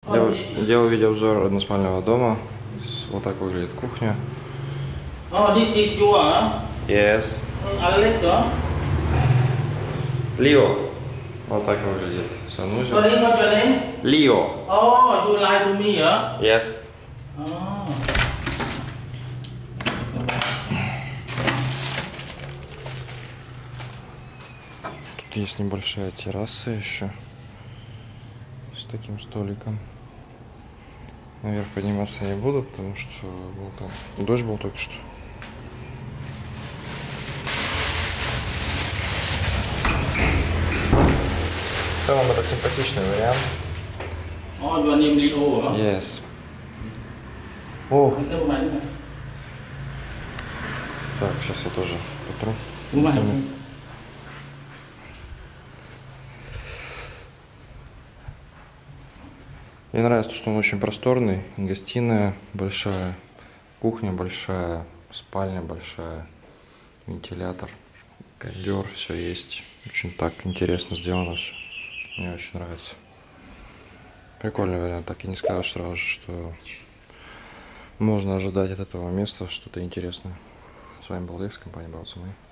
Я увидел обзор односпального дома. Вот так выглядит кухня. This is your Yes. Alexa. Лио. Вот так выглядит санузел. What's your name? Лио. Oh, you lie to me, huh? Yes. Oh. Тут есть небольшая терраса еще с таким столиком. Наверх подниматься не буду, потому что был там дождь был только что. В целом это симпатичный вариант. Oh, your name Leo, huh? Yes. О, Never mind. так, сейчас я тоже потру. Never mind. Мне нравится, что он очень просторный. Гостиная большая, кухня большая, спальня большая, вентилятор, кондер, все есть. Очень так интересно сделано все. Мне очень нравится. Прикольный вариант. Так и не скажешь сразу же, что можно ожидать от этого места что-то интересное. С вами был Лекс, компания Балтимор.